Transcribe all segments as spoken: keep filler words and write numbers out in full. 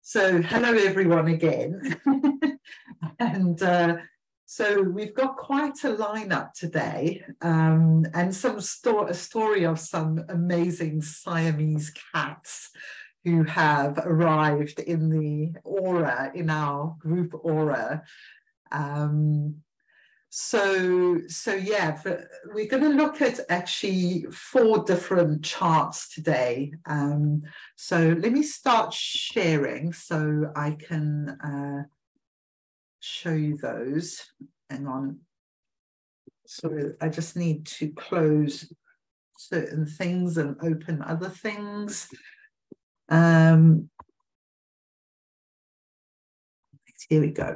So hello everyone again. and uh, so we've got quite a lineup today, um, and some sto a story of some amazing Siamese cats who have arrived in the aura, in our group aura. Um, So, so yeah, for, we're going to look at actually four different charts today. Um, so let me start sharing so I can uh, show you those. Hang on. So I just need to close certain things and open other things. Um, here we go.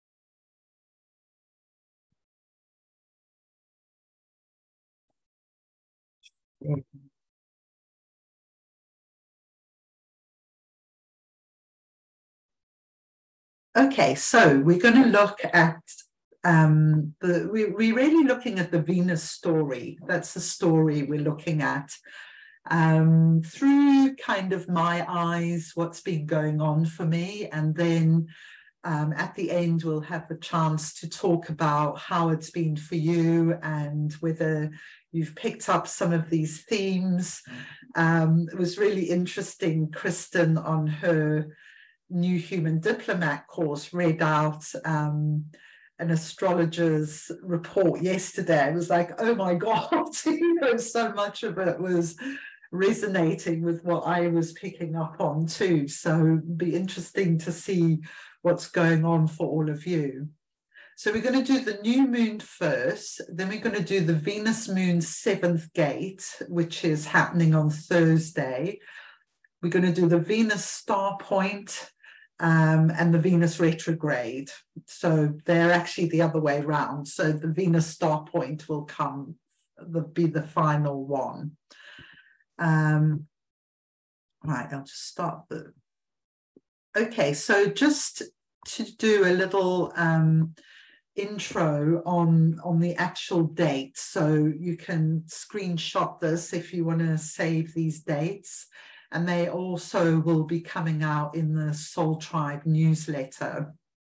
Okay, so we're going to look at um, the we, we're really looking at the Venus story. That's the story we're looking at um, through kind of my eyes, what's been going on for me, and then um, at the end we'll have the chance to talk about how it's been for you and whether you've picked up some of these themes. Um, it was really interesting, Kristen, on her New Human Diplomat course, read out um, an astrologer's report yesterday. I was like, oh my God, you know, so much of it was resonating with what I was picking up on too. So it'd be interesting to see what's going on for all of you. So we're going to do the new moon first, then we're going to do the Venus moon seventh gate, which is happening on Thursday. We're going to do the Venus star point, Um, and the Venus retrograde. So they're actually the other way around. So the Venus star point will come, the, be the final one. Um, right, I'll just start the... Okay, so just to do a little um, intro on, on the actual date. So you can screenshot this if you want to save these dates. And they also will be coming out in the Soul Tribe newsletter.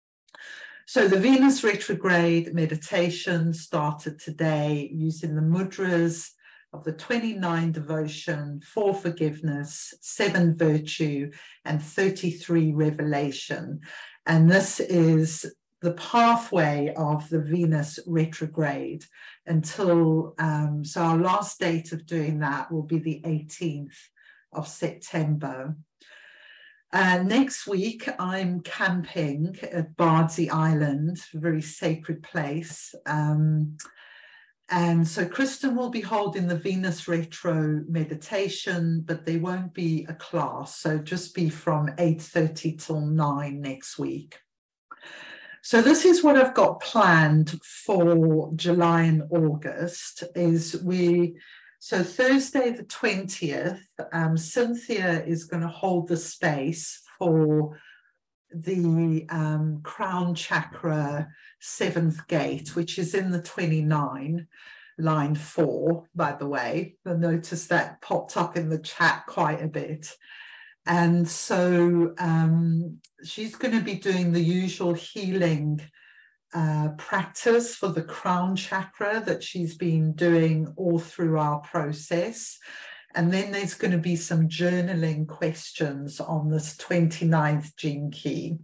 So the Venus retrograde meditation started today using the mudras of the twenty-nine devotion, four forgiveness, seven virtue, and thirty-three revelation. And this is the pathway of the Venus retrograde until, um, so our last date of doing that will be the eighteenth of September. Uh, next week, I'm camping at Bardsey Island, a very sacred place. Um, and so Kristen will be holding the Venus Retro meditation, but there won't be a class. So just be from eight thirty till nine next week. So this is what I've got planned for July and August is we... So Thursday the twentieth, um, Cynthia is going to hold the space for the um, crown chakra seventh gate, which is in the twenty-nine, line four, by the way. I noticed that popped up in the chat quite a bit. And so um, she's going to be doing the usual healing Uh, practice for the crown chakra that she's been doing all through our process. And then there's going to be some journaling questions on this twenty-ninth gene key.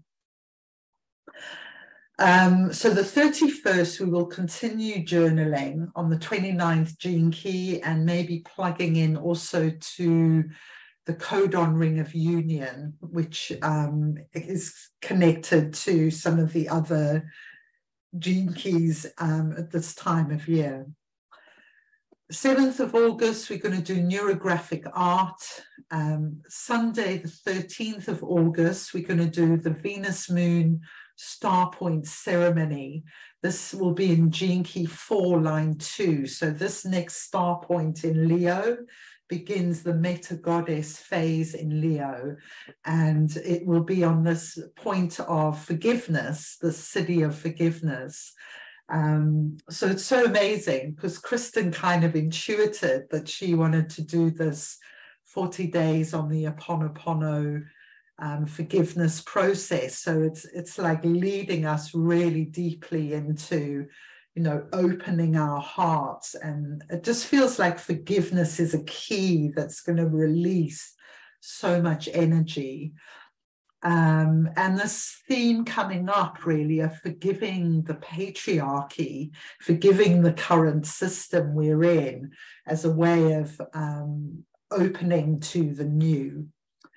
Um, so the thirty-first, we will continue journaling on the twenty-ninth gene key and maybe plugging in also to the codon ring of union, which um, is connected to some of the other gene keys um, at this time of year. seventh of August, we're going to do neurographic art. Um, Sunday, the thirteenth of August, we're going to do the Venus Moon Star Point ceremony. This will be in gene key four, line two. So this next star point in Leo begins the Meta Goddess phase in Leo, and it will be on this point of forgiveness, the city of forgiveness. Um, so it's so amazing because Kristen kind of intuited that she wanted to do this forty days on the Ho'oponopono um, forgiveness process. So it's it's like leading us really deeply into, you know, opening our hearts. And it just feels like forgiveness is a key that's going to release so much energy. Um, and this theme coming up really of forgiving the patriarchy, forgiving the current system we're in as a way of um, opening to the new.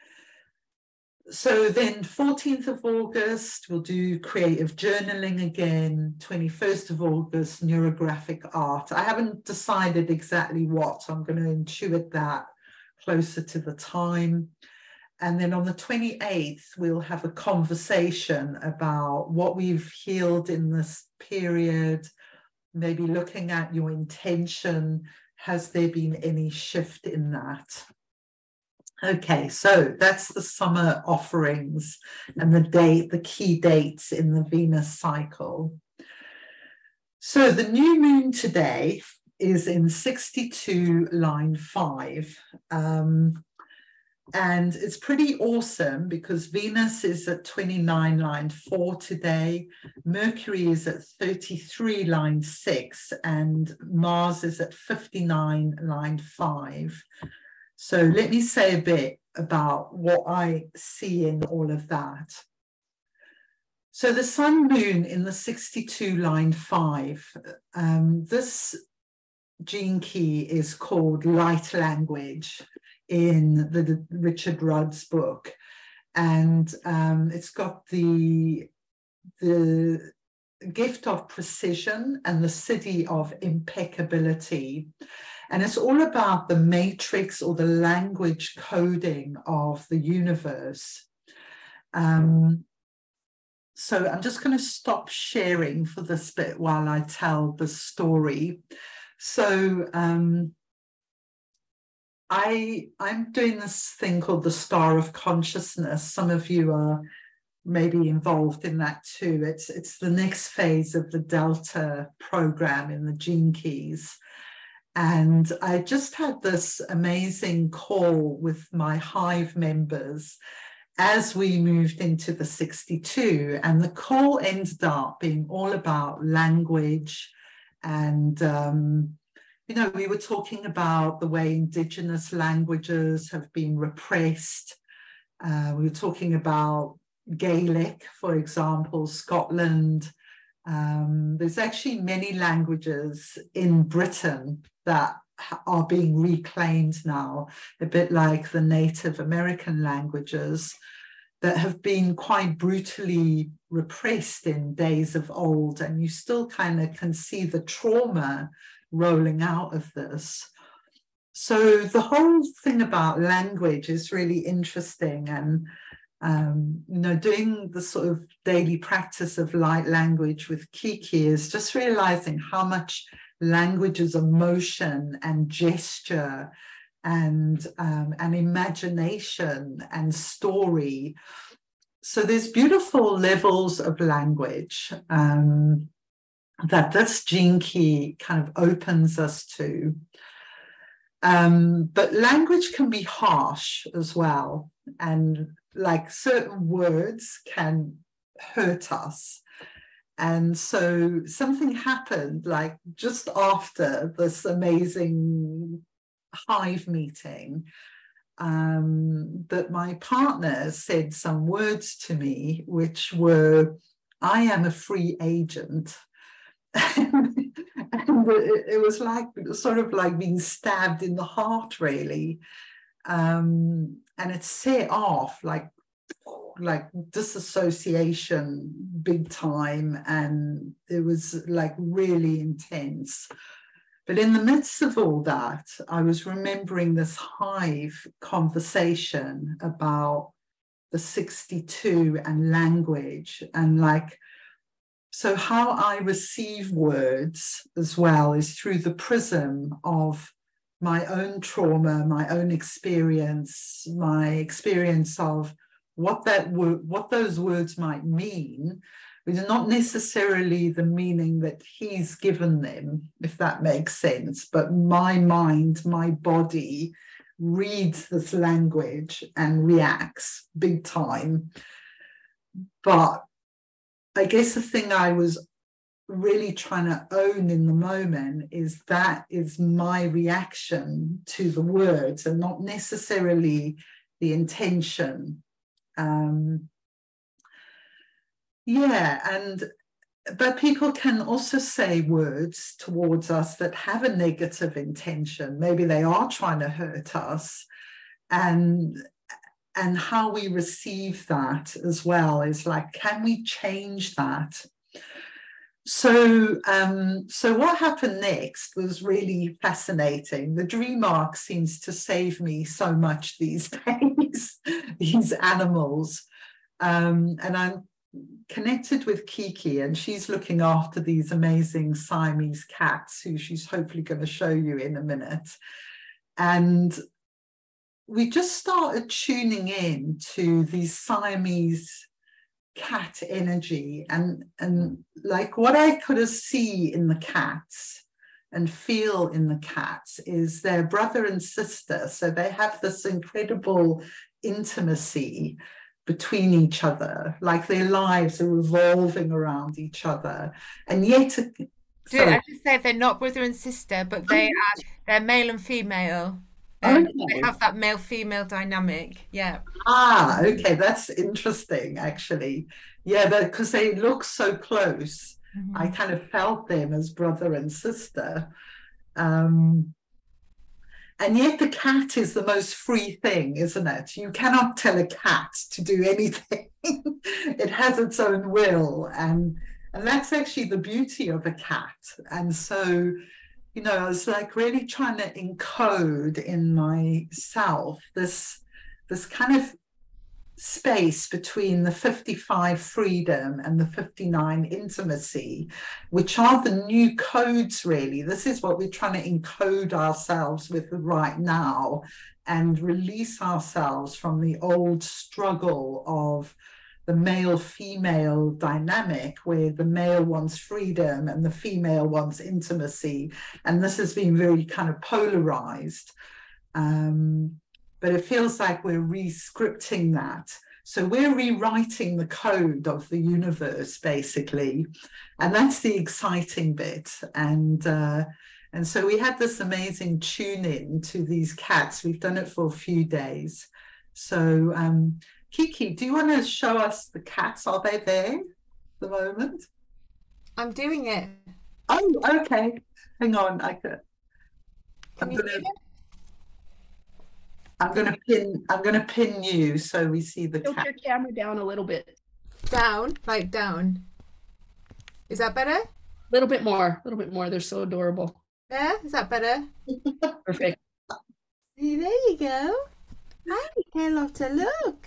So then fourteenth of August, we'll do creative journaling again. twenty-first of August, neurographic art. I haven't decided exactly what. I'm going to intuit that closer to the time. And then on the twenty-eighth, we'll have a conversation about what we've healed in this period, maybe looking at your intention. Has there been any shift in that? Okay, so that's the summer offerings and the date, the key dates in the Venus cycle. So the new moon today is in sixty-two, line five. Um, and it's pretty awesome because Venus is at twenty-nine, line four today. Mercury is at thirty-three, line six, and Mars is at fifty-nine, line five. So let me say a bit about what I see in all of that. So the sun moon in the sixty-two, line five, um, this gene key is called light language in the, the Richard Rudd's book. And um, it's got the, the gift of precision and the city of impeccability. And it's all about the matrix or the language coding of the universe. Um, so I'm just going to stop sharing for this bit while I tell the story. So um, I, I'm doing this thing called the Star of Consciousness. Some of you are maybe involved in that too. It's, it's the next phase of the Delta program in the Gene Keys. And I just had this amazing call with my Hive members as we moved into the sixty-two. And the call ended up being all about language. And, um, you know, we were talking about the way Indigenous languages have been repressed. Uh, we were talking about Gaelic, for example, Scotland. Um, there's actually many languages in Britain that are being reclaimed now, a bit like the Native American languages that have been quite brutally repressed in days of old. And you still kind of can see the trauma rolling out of this. So the whole thing about language is really interesting. And Um, you know, doing the sort of daily practice of light language with Kiki is just realizing how much language is emotion and gesture and, um, and imagination and story. So there's beautiful levels of language um, that this gene key kind of opens us to. Um, but language can be harsh as well. And like certain words can hurt us. And so something happened like just after this amazing Hive meeting um, that my partner said some words to me, which were, I am a free agent. And it, it was like, it was sort of like being stabbed in the heart, really. Um, and it set off like, like disassociation big time. And it was like really intense. But in the midst of all that, I was remembering this Hive conversation about the sixty-two and language and like, so how I receive words as well is through the prism of my own trauma, my own experience, my experience of what that word, what those words might mean, which is not necessarily the meaning that he's given them, if that makes sense, but my mind, my body reads this language and reacts big time. But I guess the thing I was really trying to own in the moment is that is my reaction to the words and not necessarily the intention. Um, yeah, and but people can also say words towards us that have a negative intention. Maybe they are trying to hurt us, and and how we receive that as well is like, can we change that? So, um, so what happened next was really fascinating. The dream arc seems to save me so much these days, these animals. Um, and I'm connected with Kiki, and she's looking after these amazing Siamese cats who she's hopefully going to show you in a minute. And we just started tuning in to these Siamese cat energy, and and like what I could see in the cats and feel in the cats is their brother and sister. So they have this incredible intimacy between each other, like their lives are revolving around each other, and yet Dude, I just say they're not brother and sister, but they are they're male and female. Um, they okay. have that male-female dynamic. Yeah. Ah, okay, that's interesting, actually. Yeah, because they look so close. I Mhm. kind of felt them as brother and sister. Um, and yet the cat is the most free thing, isn't it? You cannot tell a cat to do anything. It has its own will. And, and that's actually the beauty of a cat. And so, you know, I was like really trying to encode in myself this, this kind of space between the fifty-five freedom and the fifty-nine intimacy, which are the new codes, really. This is what we're trying to encode ourselves with right now and release ourselves from the old struggle of the male-female dynamic, where the male wants freedom and the female wants intimacy. And this has been very kind of polarized. Um, but it feels like we're re-scripting that. So we're rewriting the code of the universe, basically. And that's the exciting bit. And uh, and so we had this amazing tune in to these cats. We've done it for a few days. So um, Kiki, do you want to show us the cats? Are they there at the moment? I'm doing it. Oh, okay. Hang on. I could, Can I'm you going see to it? I'm going to pin, I'm going to pin you so we see the Tilt cat. your camera down a little bit. Down, like down. Is that better? A little bit more. A little bit more. They're so adorable. There? Is that better? Perfect. See, there you go. Hi, Carlotta, look.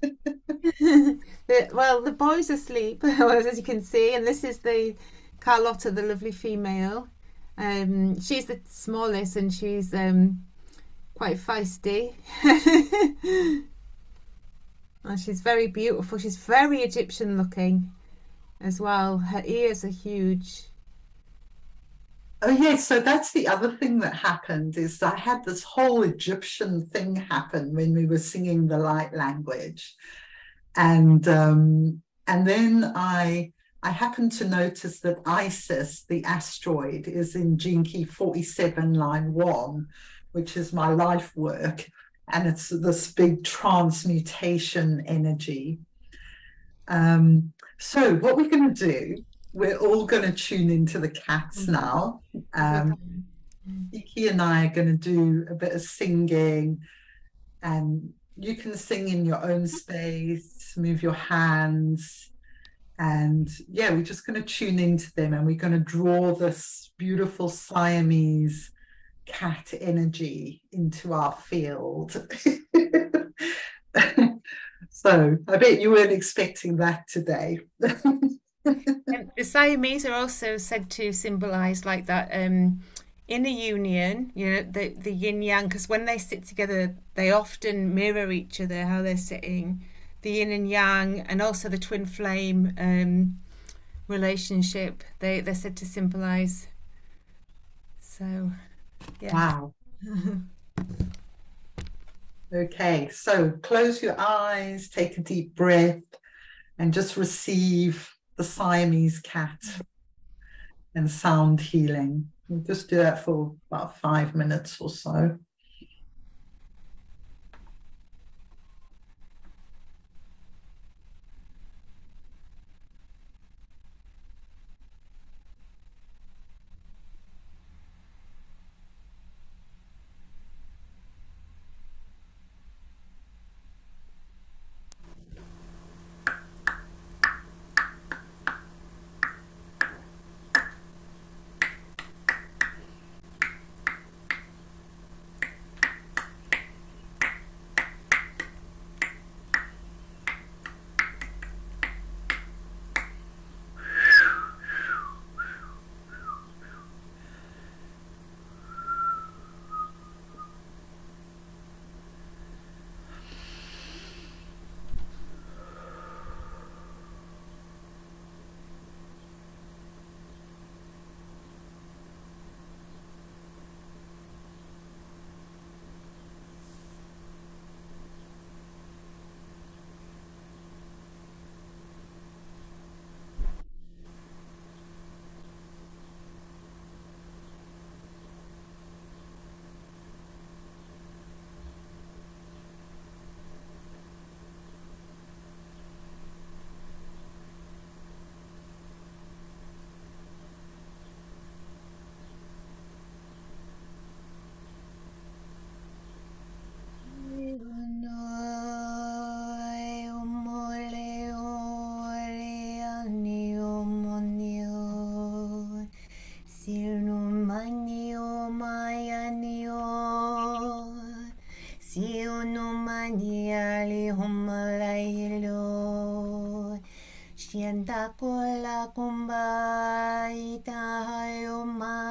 The- well, the boy's asleep, as you can see, and this is the Carlotta, the lovely female. Um, she's the smallest, and she's um, quite feisty. And she's very beautiful. She's very Egyptian looking as well. Her ears are huge. Oh yes, so that's the other thing that happened is I had this whole Egyptian thing happen when we were singing the light language. And um, and then I I happened to notice that Isis, the asteroid, is in Gene Key forty-seven, line one, which is my life work. And it's this big transmutation energy. Um, so what we're going to do, we're all going to tune into the cats now. Um, Iki and I are going to do a bit of singing, and you can sing in your own space, move your hands. And yeah, we're just going to tune into them, and we're going to draw this beautiful Siamese cat energy into our field. So I bet you weren't expecting that today. Um, the Siamese are also said to symbolize like that um, inner union, you know, the, the yin yang, because when they sit together, they often mirror each other, how they're sitting, the yin and yang, and also the twin flame um, relationship. They, they're said to symbolize. So, yeah. Wow. Okay, so close your eyes, take a deep breath, and just receive the Siamese cat and sound healing. We'll just do that for about five minutes or so. Kola kumba itahayo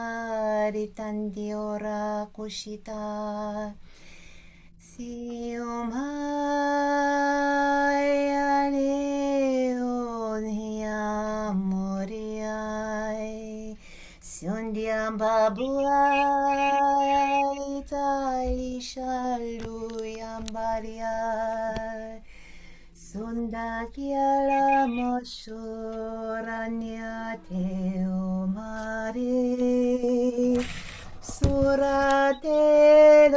maritandiora kushita siumaya leon hiya moriai sundiam babuai tali shalu yambariai Sundakiala mosuranya teo mari surate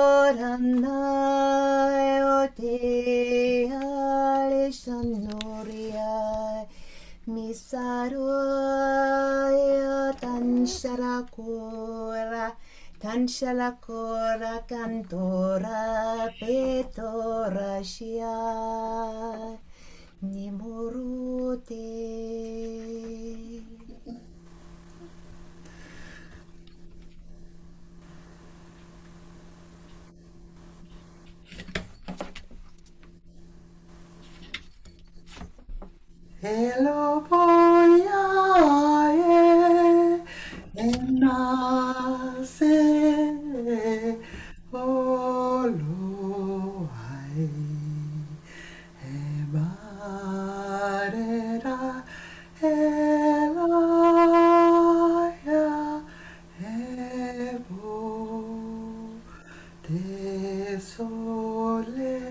lorana te alishanuria misaruya tansharakura tanshalakura kantora petora shia nimurute. Hello, boy, enase olo ai ebarera elaya ebo te sole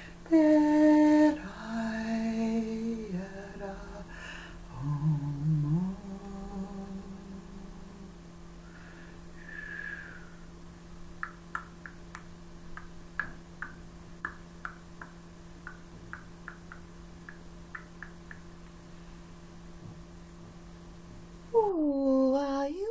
peraiara omo. Who are you?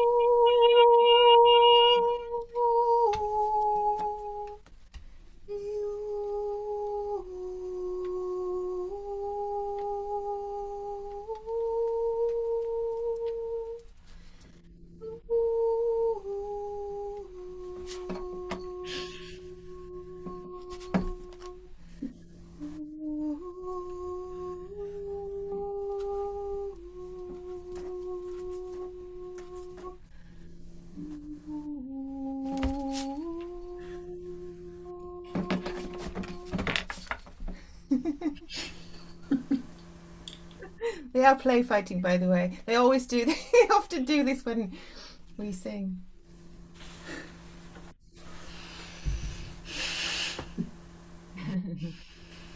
They are play fighting, by the way. They always do. They often do this when we sing.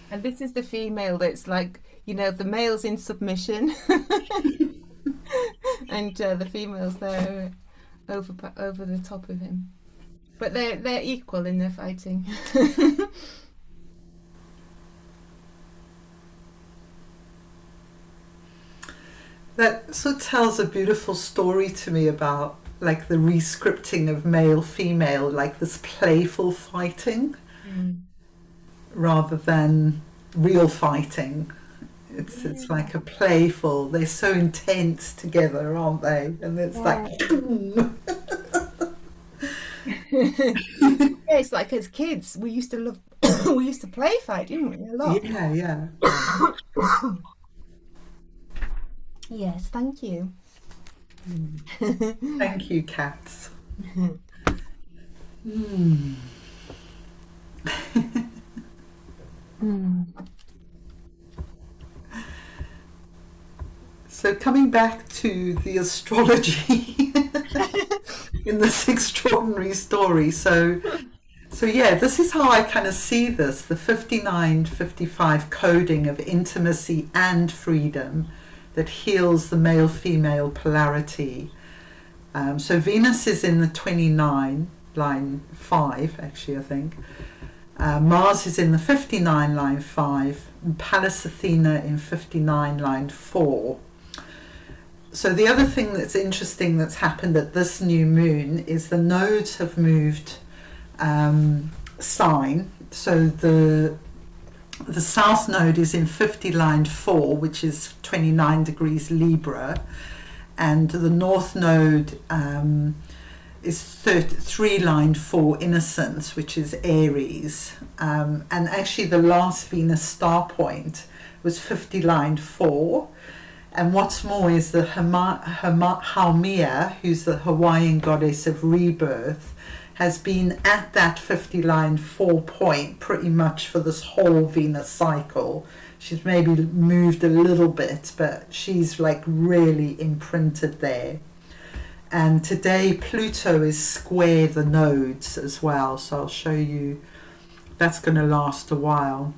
And this is the female that's like, you know, the male's in submission and uh, the female's there over over the top of him. But they're, they're equal in their fighting. That sort of tells a beautiful story to me about like the rescripting of male female, like this playful fighting mm. rather than real fighting. It's yeah. it's like a playful, they're so intense together, aren't they? And it's yeah. like yeah, it's like as kids we used to love we used to play fight, didn't we? A lot. Yeah, yeah. Yes, thank you. Thank you, cats. mm. mm. So coming back to the astrology in this extraordinary story. So, so yeah, this is how I kind of see this, the fifty-nine fifty-five coding of intimacy and freedom that heals the male-female polarity. Um, so Venus is in the twenty-nine, line five, actually, I think. Uh, Mars is in the fifty-nine, line five, and Pallas Athena in fifty-nine, line four. So the other thing that's interesting that's happened at this new moon is the nodes have moved um, sign. So the The south node is in fifty line four, which is twenty-nine degrees Libra, and the north node um, is thirty-three line four Innocence, which is Aries. Um, and actually the last Venus star point was fifty line four. And what's more is the Hama, Hama, Haumea, who's the Hawaiian goddess of rebirth, has been at that fifty line four point pretty much for this whole Venus cycle. She's maybe moved a little bit, but she's like really imprinted there. And today Pluto is square the nodes as well, so I'll show you. That's going to last a while.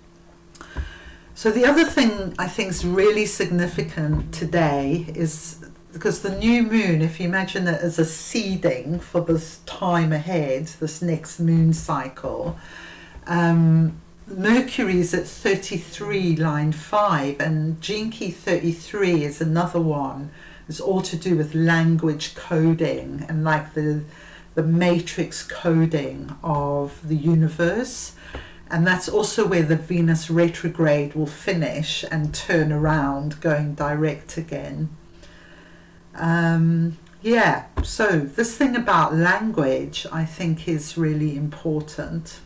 So the other thing I think is really significant today is because the new moon, if you imagine it as a seeding for this time ahead, this next moon cycle, um, Mercury is at thirty-three line five, and Gene Key thirty-three is another one. It's all to do with language coding and like the, the matrix coding of the universe. And that's also where the Venus retrograde will finish and turn around, going direct again. Um, yeah, so this thing about language I think is really important.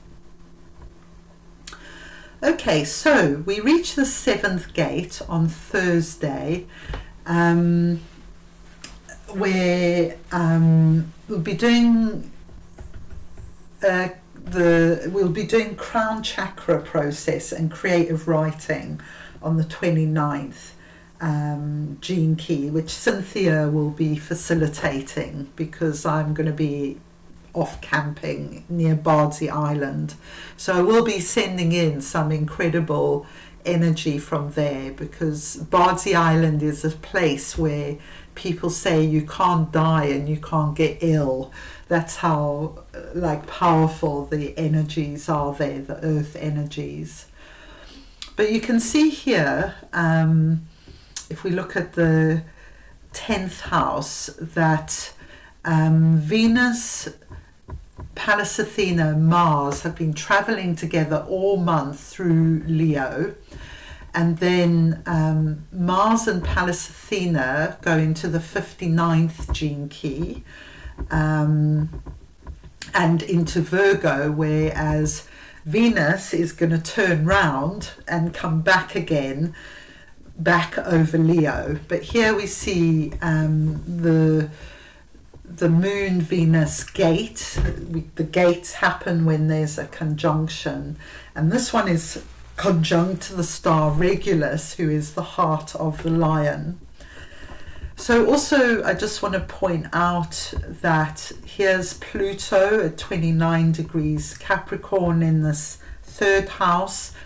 Okay, so we reach the seventh gate on Thursday, um, where um, we'll be doing uh, the we'll be doing crown chakra process and creative writing on the twenty-ninth. Um, Gene Key, which Cynthia will be facilitating because I'm going to be off camping near Bardsey Island. So I will be sending in some incredible energy from there, because Bardsey Island is a place where people say you can't die and you can't get ill. That's how like powerful the energies are there, the earth energies. But you can see here, um, if we look at the tenth house, that um, Venus, Pallas Athena, Mars have been traveling together all month through Leo. And then um, Mars and Pallas Athena go into the fifty-ninth Gene Key um, and into Virgo, whereas Venus is going to turn round and come back again, back over Leo. But here we see um, the the moon Venus gate. We, the gates happen when there's a conjunction, and this one is conjunct to the star Regulus, who is the heart of the lion. So also I just want to point out that here's Pluto at twenty-nine degrees Capricorn in this third house,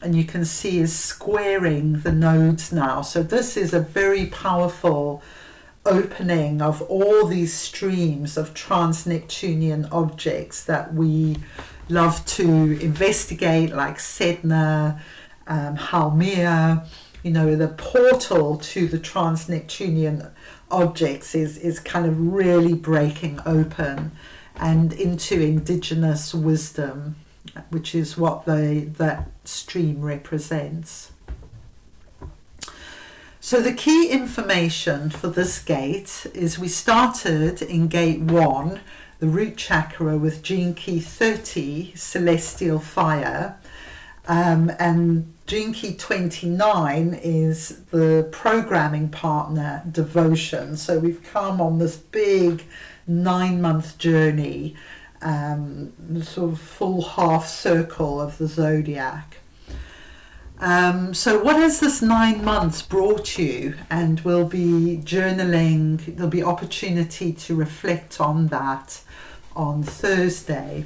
and you can see is squaring the nodes now. So this is a very powerful opening of all these streams of trans-Neptunian objects that we love to investigate, like Sedna, um, Haumea. You know, the portal to the trans-Neptunian objects is, is kind of really breaking open and into indigenous wisdom, which is what the, that stream represents. So the key information for this gate is we started in gate one, the root chakra, with gene key thirty, celestial fire, um, and gene key twenty-nine is the programming partner, devotion. So we've come on this big nine month journey, um, sort of full half circle of the zodiac. Um, so what has this nine months brought you? And we'll be journaling, there'll be opportunity to reflect on that on Thursday.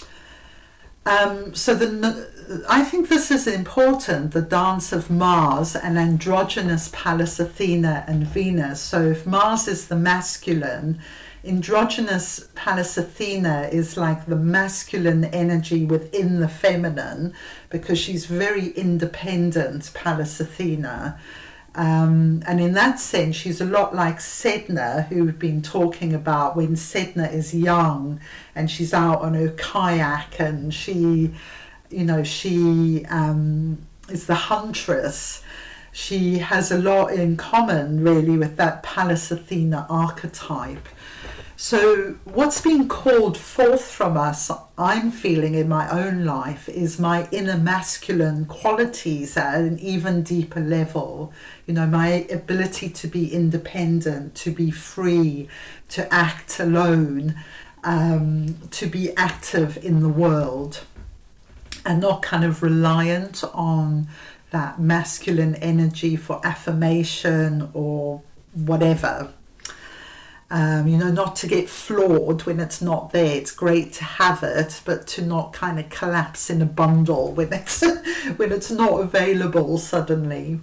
Um, so the, I think this is important, the dance of Mars and androgynous Pallas Athena and Venus. So if Mars is the masculine, androgynous Pallas Athena is like the masculine energy within the feminine, because she's very independent, Pallas Athena. Um, and in that sense, she's a lot like Sedna, who we've been talking about, when Sedna is young and she's out on her kayak and she, you know, she um, is the huntress. She has a lot in common, really, with that Pallas Athena archetype. So what's being called forth from us, I'm feeling in my own life, is my inner masculine qualities at an even deeper level. You know, my ability to be independent, to be free, to act alone, um, to be active in the world, and not kind of reliant on that masculine energy for affirmation or whatever. Um, you know, not to get flawed when it's not there. It's great to have it, but to not kind of collapse in a bundle when it's when it's not available suddenly.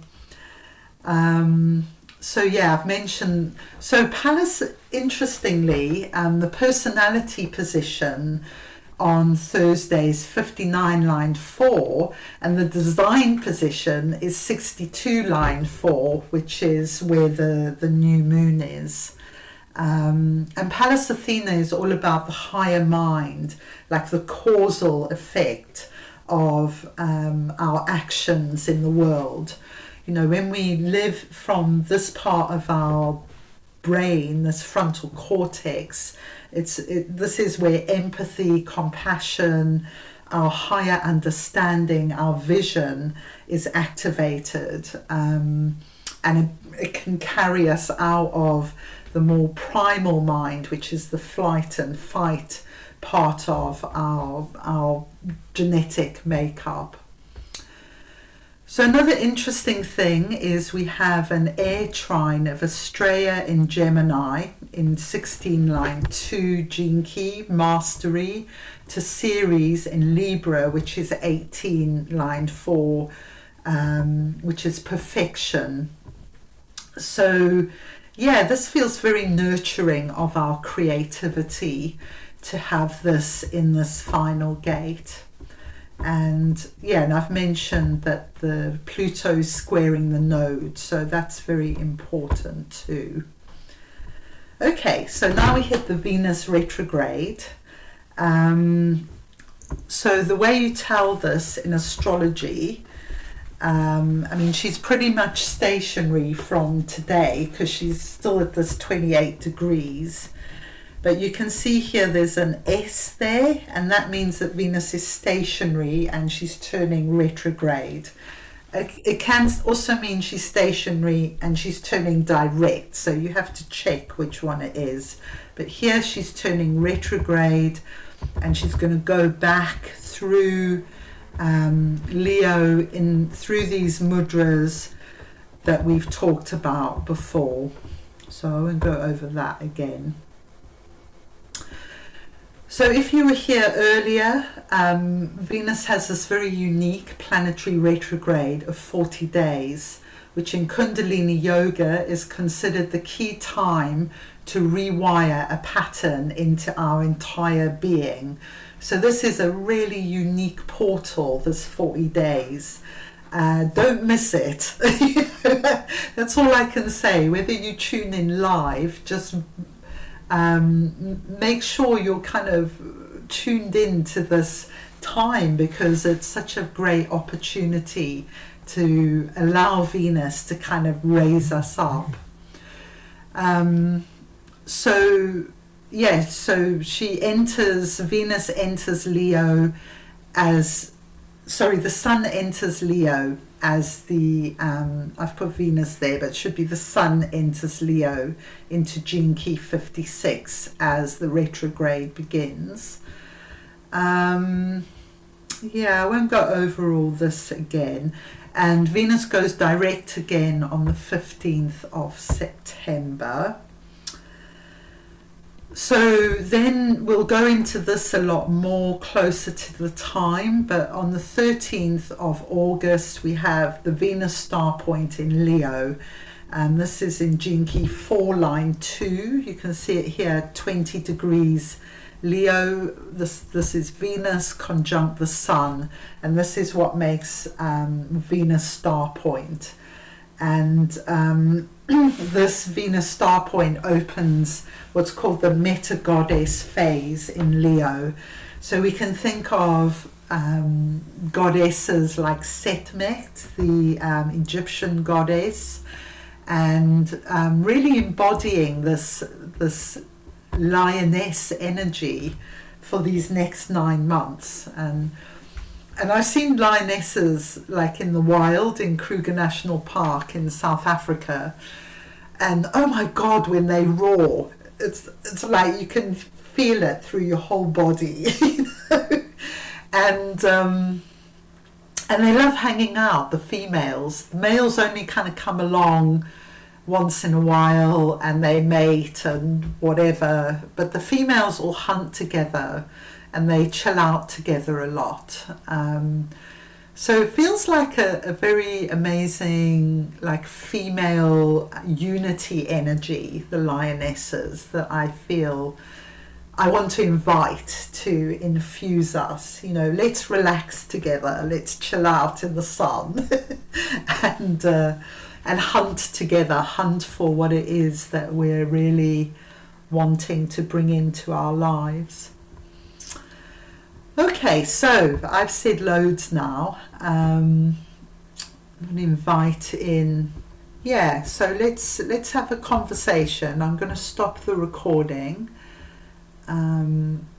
Um, so yeah, I've mentioned, so Pallas, interestingly, um, the personality position on Thursday's fifty-nine line four, and the design position is sixty-two line four, which is where the, the new moon is. Um, and Pallas Athena is all about the higher mind, like the causal effect of um, our actions in the world. You know, when we live from this part of our brain, this frontal cortex, it's it, this is where empathy, compassion, our higher understanding, our vision is activated, um, and it, it can carry us out of the more primal mind, which is the flight and fight part of our, our genetic makeup. So another interesting thing is we have an air trine of Estrella in Gemini in sixteen line two gene key, mastery, to Ceres in Libra, which is eighteen line four, um, which is perfection. So yeah, this feels very nurturing of our creativity to have this in this final gate. And yeah, and I've mentioned that the Pluto's squaring the node, so that's very important too. Okay, so now we hit the Venus retrograde. Um, so the way you tell this in astrology, Um, I mean, she's pretty much stationary from today because she's still at this twenty-eight degrees. But you can see here there's an S there, and that means that Venus is stationary and she's turning retrograde. It, it can also mean she's stationary and she's turning direct, so you have to check which one it is. But here she's turning retrograde and she's going to go back through Um, Leo in through these mudras that we've talked about before, so I won't go over that again. So if you were here earlier, um, Venus has this very unique planetary retrograde of forty days, which in Kundalini Yoga is considered the key time to rewire a pattern into our entire being. So this is a really unique portal, this forty days. Uh, don't miss it. That's all I can say. Whether you tune in live, just um, make sure you're kind of tuned in to this time, because it's such a great opportunity to allow Venus to kind of raise us up. Um, so, yes, so she enters, Venus enters Leo as, sorry, the Sun enters Leo as the, um, I've put Venus there, but it should be the Sun enters Leo into Gene Key fifty-six as the retrograde begins. Um, yeah, I won't go over all this again. And Venus goes direct again on the fifteenth of September. So then we'll go into this a lot more closer to the time, but on the thirteenth of August we have the Venus star point in Leo, and this is in Gene Key four, line two. You can see it here, twenty degrees Leo. This, this is Venus conjunct the Sun, and this is what makes um, Venus star point. And um, this Venus star point opens what's called the Meta Goddess phase in Leo. So we can think of um, goddesses like Sekhmet, the um, Egyptian goddess, and um, really embodying this, this lioness energy for these next nine months. And And I've seen lionesses like in the wild in Kruger National Park in South Africa, and oh my God, when they roar, it's it's like you can feel it through your whole body, you know? And um, and they love hanging out, the females. The males only kind of come along once in a while and they mate and whatever, but the females all hunt together and they chill out together a lot. Um, so it feels like a, a very amazing, like, female unity energy, the lionesses, that I feel I want to invite to infuse us. You know, let's relax together, let's chill out in the sun and uh, and hunt together, hunt for what it is that we're really wanting to bring into our lives. Okay, so I've said loads now. Um, I'm going to invite in, yeah, so let's let's have a conversation. I'm going to stop the recording. Um,